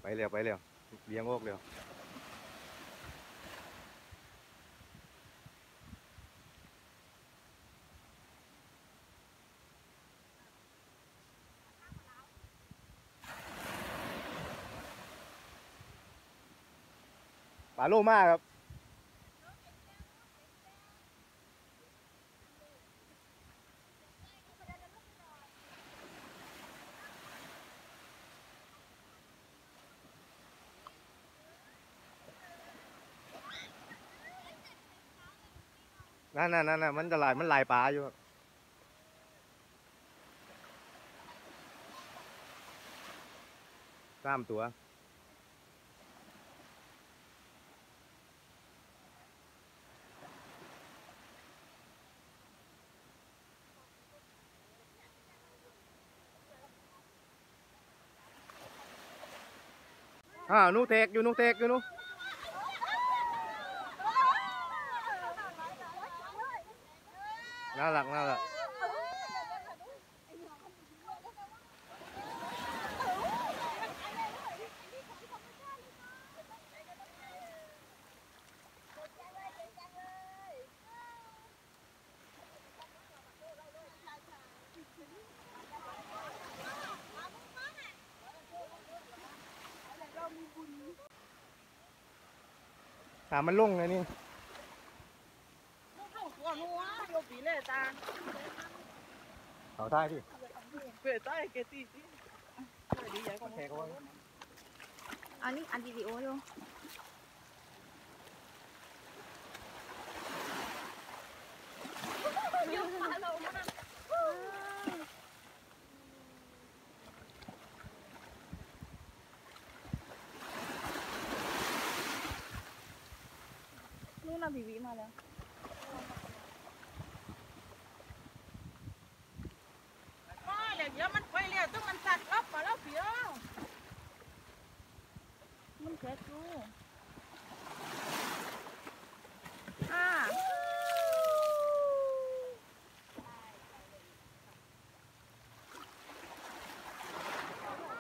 ไปเร็วไปเร็วเลี้ยงโอกเร็วปลาโลมากครับนั่นมันจะลายมันลายปลาอยู่3 ตัวนูเทกอยู่นูเทกอยู่นูน่ารักมันลงเลยนี่เขาท่ายที่อันนี้อันวิดีโออยู่นู่นน่ะบีมาแล้วเดี๋ยวมันไปเรียกต้องมันสัตว์รอบมาแล้วเพียวมันแค่ดู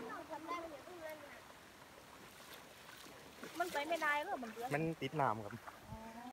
มันไปไม่ได้หรอมันติดน้ำครับ